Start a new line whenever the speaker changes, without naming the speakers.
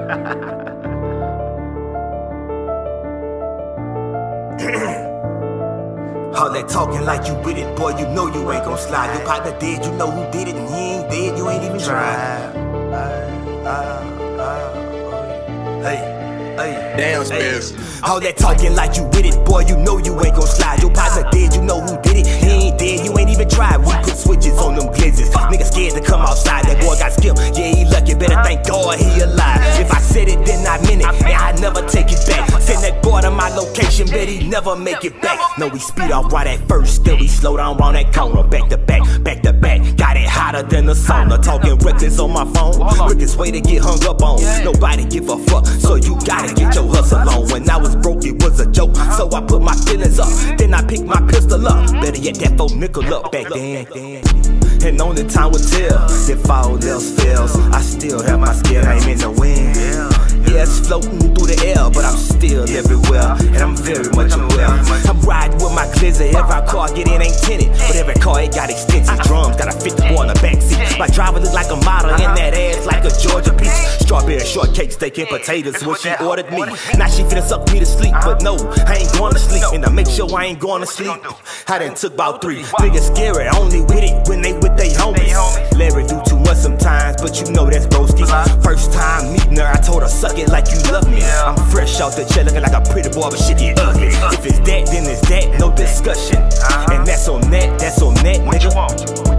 All that talking like you with it, boy, you know you ain't gon' slide. Your partner dead, you know who did it, and he ain't dead, you ain't even tried.
Damn, Spence.
All that talking like you with it, boy, you know you ain't gon' slide. Your partner dead, you know who did it, he ain't dead, you ain't even tried. We put switches on them glizzies, niggas scared to come outside. That boy got skipped, yeah, he lucky, better thank God he alive. If I said it, then I meant it, and I never take it back. Send that boy to my location, bet he never make it back. No, we speed off right at first, then we slow down round that corner. Back to back, back to back, got it hotter than the sauna. Talking reckless on my phone, quickest way to get hung up on. Nobody give a fuck, so you gotta get your hustle on. When I was broke, it was a joke, so I put my feelings up. Then I picked my pistol up, better yet that $4 nickel up back then. And only time will tell if all else fails. I still have my skill, I'm in the wind. Yeah, it's floating through the air, but I'm still everywhere, and I'm very much aware. I'm riding with my glizzy, every car I get in ain't tinted, but every car it got extensive drums, gotta fit the boy in the backseat. My driver look like a model, and that ass like a Georgia peach. Strawberry shortcake, steak and potatoes, what she ordered me. Now she finna suck me to sleep, but no, I ain't going to sleep, and to make sure I ain't going to sleep, I done took about 3. Niggas scary, only with it when they with they homies. Larry do too much sometimes, but you know that's broski. First time meeting her, I told her suck it like you love me. I'm fresh out the chair looking like a pretty boy, but shit get ugly. If it's that, then it's that, no discussion. And that's on that, nigga.